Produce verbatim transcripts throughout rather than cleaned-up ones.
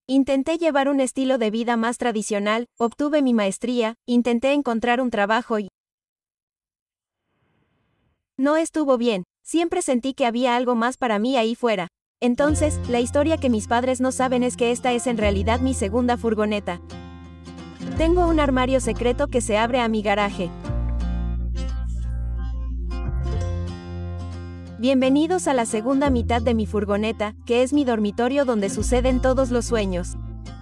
Intenté llevar un estilo de vida más tradicional, obtuve mi maestría, intenté encontrar un trabajo y no estuvo bien, siempre sentí que había algo más para mí ahí fuera. Entonces, la historia que mis padres no saben es que esta es en realidad mi segunda furgoneta. Tengo un armario secreto que se abre a mi garaje. Bienvenidos a la segunda mitad de mi furgoneta, que es mi dormitorio donde suceden todos los sueños.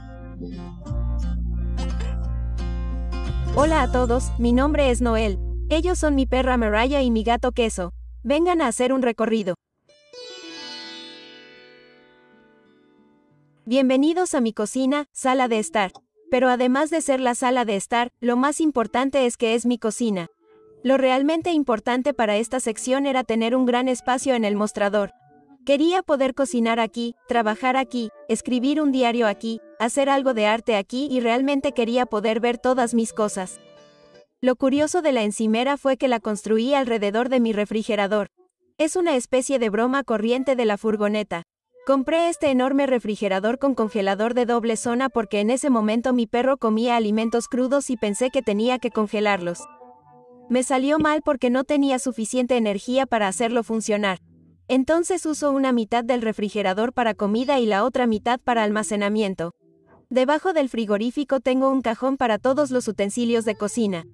Hola a todos, mi nombre es Noel. Ellos son mi perra Mariah y mi gato Queso. Vengan a hacer un recorrido. Bienvenidos a mi cocina, sala de estar. Pero además de ser la sala de estar, lo más importante es que es mi cocina. Lo realmente importante para esta sección era tener un gran espacio en el mostrador. Quería poder cocinar aquí, trabajar aquí, escribir un diario aquí, hacer algo de arte aquí y realmente quería poder ver todas mis cosas. Lo curioso de la encimera fue que la construí alrededor de mi refrigerador. Es una especie de broma corriente de la furgoneta. Compré este enorme refrigerador con congelador de doble zona porque en ese momento mi perro comía alimentos crudos y pensé que tenía que congelarlos. Me salió mal porque no tenía suficiente energía para hacerlo funcionar. Entonces uso una mitad del refrigerador para comida y la otra mitad para almacenamiento. Debajo del frigorífico tengo un cajón para todos los utensilios de cocina.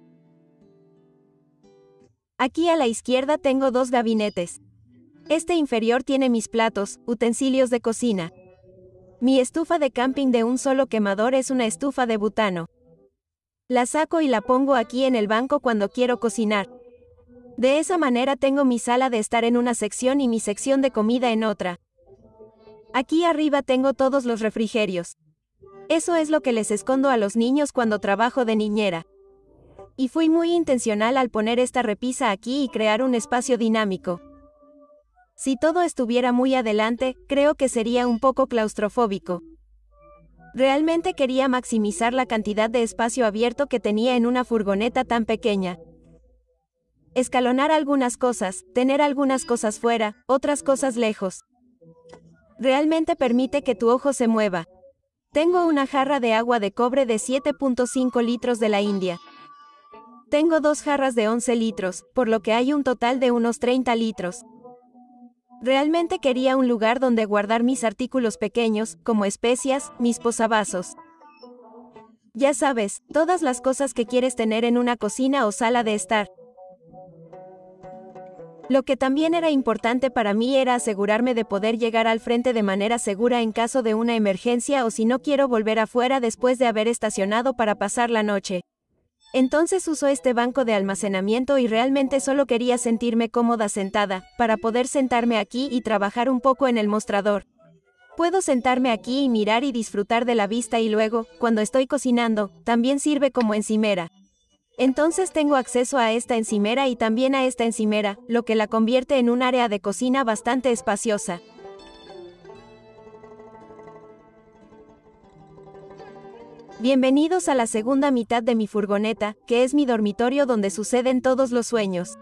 Aquí a la izquierda tengo dos gabinetes. Este inferior tiene mis platos, utensilios de cocina. Mi estufa de camping de un solo quemador es una estufa de butano. La saco y la pongo aquí en el banco cuando quiero cocinar. De esa manera tengo mi sala de estar en una sección y mi sección de comida en otra. Aquí arriba tengo todos los refrigerios. Eso es lo que les escondo a los niños cuando trabajo de niñera. Y fui muy intencional al poner esta repisa aquí y crear un espacio dinámico. Si todo estuviera muy adelante, creo que sería un poco claustrofóbico. Realmente quería maximizar la cantidad de espacio abierto que tenía en una furgoneta tan pequeña. Escalonar algunas cosas, tener algunas cosas fuera, otras cosas lejos. Realmente permite que tu ojo se mueva. Tengo una jarra de agua de cobre de siete punto cinco litros de la India. Tengo dos jarras de once litros, por lo que hay un total de unos treinta litros. Realmente quería un lugar donde guardar mis artículos pequeños, como especias, mis posavasos. Ya sabes, todas las cosas que quieres tener en una cocina o sala de estar. Lo que también era importante para mí era asegurarme de poder llegar al frente de manera segura en caso de una emergencia o si no quiero volver afuera después de haber estacionado para pasar la noche. Entonces uso este banco de almacenamiento y realmente solo quería sentirme cómoda sentada, para poder sentarme aquí y trabajar un poco en el mostrador. Puedo sentarme aquí y mirar y disfrutar de la vista y luego, cuando estoy cocinando, también sirve como encimera. Entonces tengo acceso a esta encimera y también a esta encimera, lo que la convierte en un área de cocina bastante espaciosa. Bienvenidos a la segunda mitad de mi furgoneta, que es mi dormitorio donde suceden todos los sueños.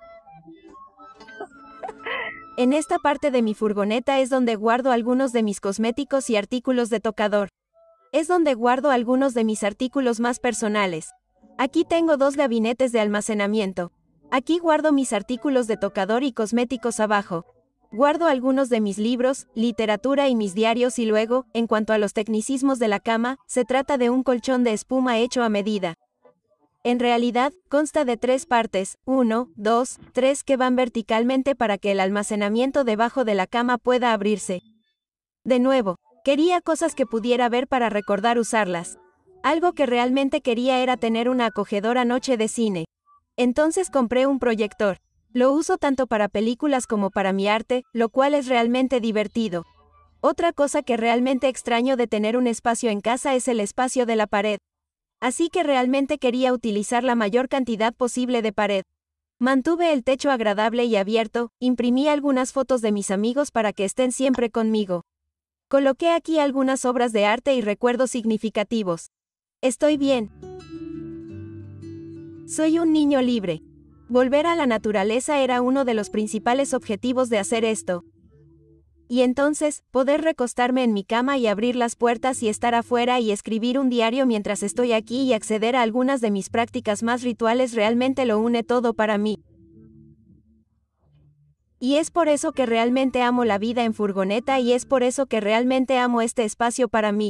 En esta parte de mi furgoneta es donde guardo algunos de mis cosméticos y artículos de tocador. Es donde guardo algunos de mis artículos más personales. Aquí tengo dos gabinetes de almacenamiento. Aquí guardo mis artículos de tocador y cosméticos abajo. Guardo algunos de mis libros, literatura y mis diarios y luego, en cuanto a los tecnicismos de la cama, se trata de un colchón de espuma hecho a medida. En realidad, consta de tres partes, uno, dos, tres que van verticalmente para que el almacenamiento debajo de la cama pueda abrirse. De nuevo, quería cosas que pudiera ver para recordar usarlas. Algo que realmente quería era tener una acogedora noche de cine. Entonces compré un proyector. Lo uso tanto para películas como para mi arte, lo cual es realmente divertido. Otra cosa que realmente extraño de tener un espacio en casa es el espacio de la pared. Así que realmente quería utilizar la mayor cantidad posible de pared. Mantuve el techo agradable y abierto, imprimí algunas fotos de mis amigos para que estén siempre conmigo. Coloqué aquí algunas obras de arte y recuerdos significativos. Estoy bien. Soy un niño libre. Volver a la naturaleza era uno de los principales objetivos de hacer esto. Y entonces, poder recostarme en mi cama y abrir las puertas y estar afuera y escribir un diario mientras estoy aquí y acceder a algunas de mis prácticas más rituales realmente lo une todo para mí. Y es por eso que realmente amo la vida en furgoneta y es por eso que realmente amo este espacio para mí.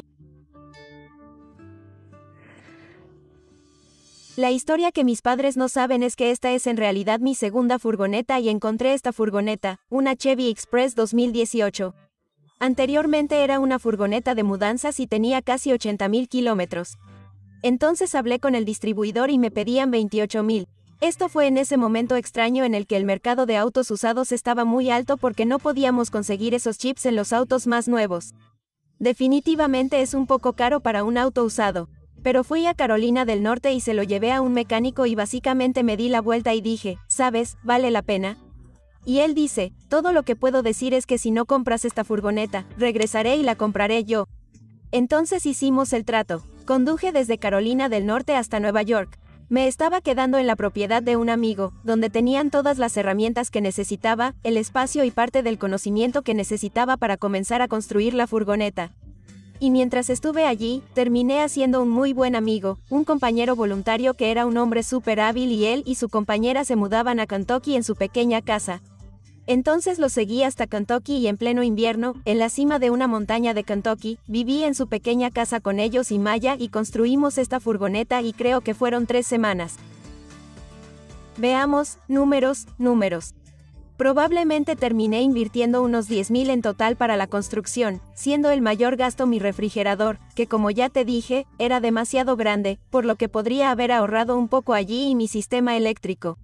La historia que mis padres no saben es que esta es en realidad mi segunda furgoneta y encontré esta furgoneta, una Chevy Express dos mil dieciocho. Anteriormente era una furgoneta de mudanzas y tenía casi ochenta mil kilómetros. Entonces hablé con el distribuidor y me pedían veintiocho mil. Esto fue en ese momento extraño en el que el mercado de autos usados estaba muy alto porque no podíamos conseguir esos chips en los autos más nuevos. Definitivamente es un poco caro para un auto usado. Pero fui a Carolina del Norte y se lo llevé a un mecánico y básicamente me di la vuelta y dije, ¿sabes, vale la pena? Y él dice, todo lo que puedo decir es que si no compras esta furgoneta, regresaré y la compraré yo. Entonces hicimos el trato. Conduje desde Carolina del Norte hasta Nueva York. Me estaba quedando en la propiedad de un amigo, donde tenían todas las herramientas que necesitaba, el espacio y parte del conocimiento que necesitaba para comenzar a construir la furgoneta. Y mientras estuve allí, terminé haciendo un muy buen amigo, un compañero voluntario que era un hombre súper hábil y él y su compañera se mudaban a Kentucky en su pequeña casa. Entonces lo seguí hasta Kentucky y en pleno invierno, en la cima de una montaña de Kentucky, viví en su pequeña casa con ellos y Maya y construimos esta furgoneta y creo que fueron tres semanas. Veamos, números, números. Probablemente terminé invirtiendo unos diez mil en total para la construcción, siendo el mayor gasto mi refrigerador, que como ya te dije, era demasiado grande, por lo que podría haber ahorrado un poco allí y mi sistema eléctrico.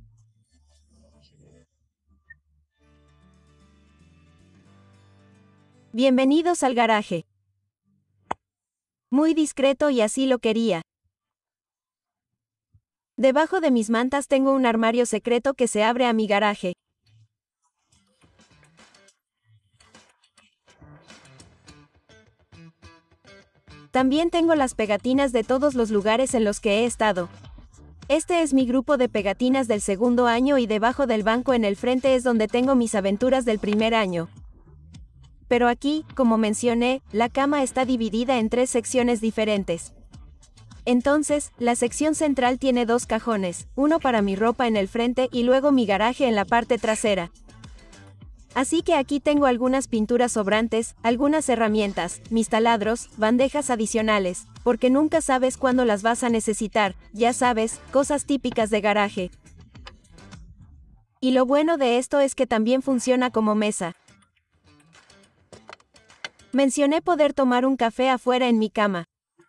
Bienvenidos al garaje. Muy discreto y así lo quería. Debajo de mis mantas tengo un armario secreto que se abre a mi garaje. También tengo las pegatinas de todos los lugares en los que he estado. Este es mi grupo de pegatinas del segundo año y debajo del banco en el frente es donde tengo mis aventuras del primer año. Pero aquí, como mencioné, la cama está dividida en tres secciones diferentes. Entonces, la sección central tiene dos cajones, uno para mi ropa en el frente y luego mi garaje en la parte trasera. Así que aquí tengo algunas pinturas sobrantes, algunas herramientas, mis taladros, bandejas adicionales, porque nunca sabes cuándo las vas a necesitar, ya sabes, cosas típicas de garaje. Y lo bueno de esto es que también funciona como mesa. Mencioné poder tomar un café afuera en mi cama.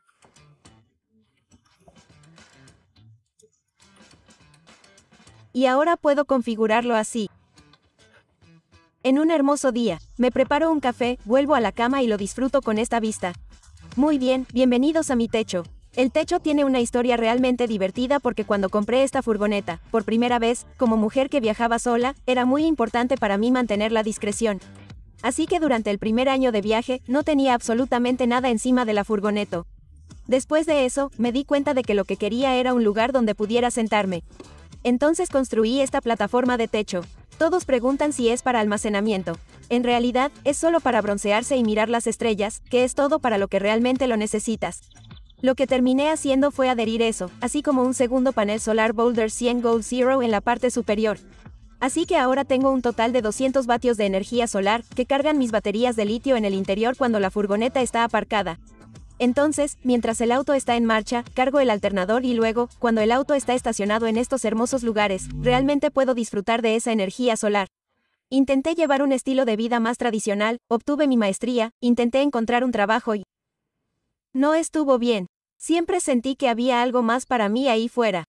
Y ahora puedo configurarlo así. En un hermoso día, me preparo un café, vuelvo a la cama y lo disfruto con esta vista. Muy bien, bienvenidos a mi techo. El techo tiene una historia realmente divertida porque cuando compré esta furgoneta, por primera vez, como mujer que viajaba sola, era muy importante para mí mantener la discreción. Así que durante el primer año de viaje, no tenía absolutamente nada encima de la furgoneta. Después de eso, me di cuenta de que lo que quería era un lugar donde pudiera sentarme. Entonces construí esta plataforma de techo. Todos preguntan si es para almacenamiento. En realidad, es solo para broncearse y mirar las estrellas, que es todo para lo que realmente lo necesitas. Lo que terminé haciendo fue adherir eso, así como un segundo panel solar Boulder cien Gold Zero en la parte superior. Así que ahora tengo un total de doscientos vatios de energía solar, que cargan mis baterías de litio en el interior cuando la furgoneta está aparcada. Entonces, mientras el auto está en marcha, cargo el alternador y luego, cuando el auto está estacionado en estos hermosos lugares, realmente puedo disfrutar de esa energía solar. Intenté llevar un estilo de vida más tradicional, obtuve mi maestría, intenté encontrar un trabajo y... no estuvo bien. Siempre sentí que había algo más para mí ahí fuera.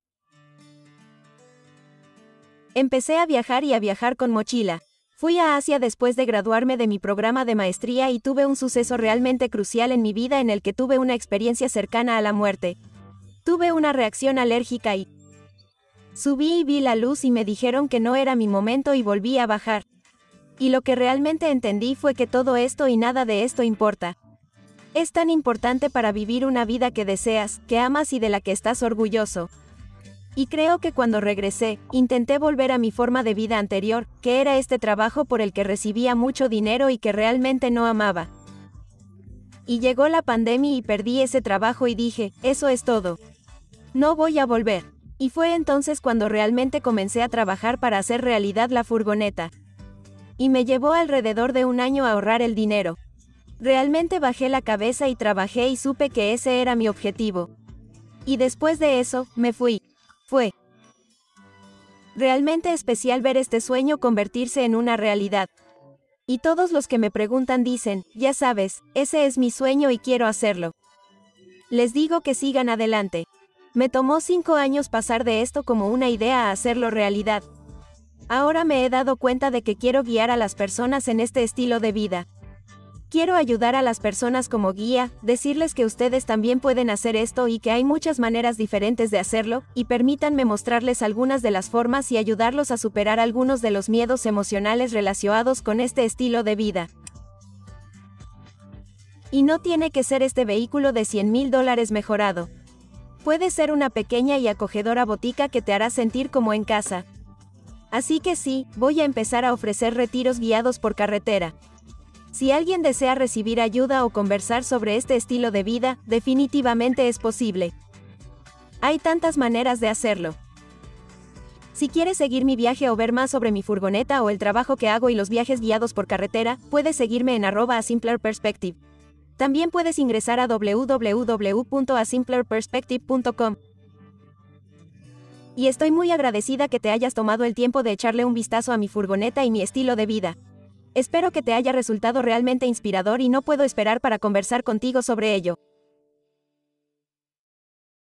Empecé a viajar y a viajar con mochila. Fui a Asia después de graduarme de mi programa de maestría y tuve un suceso realmente crucial en mi vida en el que tuve una experiencia cercana a la muerte. Tuve una reacción alérgica y... subí y vi la luz y me dijeron que no era mi momento y volví a bajar. Y lo que realmente entendí fue que todo esto y nada de esto importa. Es tan importante para vivir una vida que deseas, que amas y de la que estás orgulloso. Y creo que cuando regresé, intenté volver a mi forma de vida anterior, que era este trabajo por el que recibía mucho dinero y que realmente no amaba. Y llegó la pandemia y perdí ese trabajo y dije, eso es todo. No voy a volver. Y fue entonces cuando realmente comencé a trabajar para hacer realidad la furgoneta. Y me llevó alrededor de un año a ahorrar el dinero. Realmente bajé la cabeza y trabajé y supe que ese era mi objetivo. Y después de eso, me fui. Fue realmente especial ver este sueño convertirse en una realidad. Y todos los que me preguntan dicen, ya sabes, ese es mi sueño y quiero hacerlo. Les digo que sigan adelante. Me tomó cinco años pasar de esto como una idea a hacerlo realidad. Ahora me he dado cuenta de que quiero guiar a las personas en este estilo de vida. Quiero ayudar a las personas como guía, decirles que ustedes también pueden hacer esto y que hay muchas maneras diferentes de hacerlo, y permítanme mostrarles algunas de las formas y ayudarlos a superar algunos de los miedos emocionales relacionados con este estilo de vida. Y no tiene que ser este vehículo de cien mil dólares mejorado. Puede ser una pequeña y acogedora botica que te hará sentir como en casa. Así que sí, voy a empezar a ofrecer retiros guiados por carretera. Si alguien desea recibir ayuda o conversar sobre este estilo de vida, definitivamente es posible. Hay tantas maneras de hacerlo. Si quieres seguir mi viaje o ver más sobre mi furgoneta o el trabajo que hago y los viajes guiados por carretera, puedes seguirme en arroba a simpler perspective. También puedes ingresar a w w w punto a simpler perspective punto com. Y estoy muy agradecida que te hayas tomado el tiempo de echarle un vistazo a mi furgoneta y mi estilo de vida. Espero que te haya resultado realmente inspirador y no puedo esperar para conversar contigo sobre ello.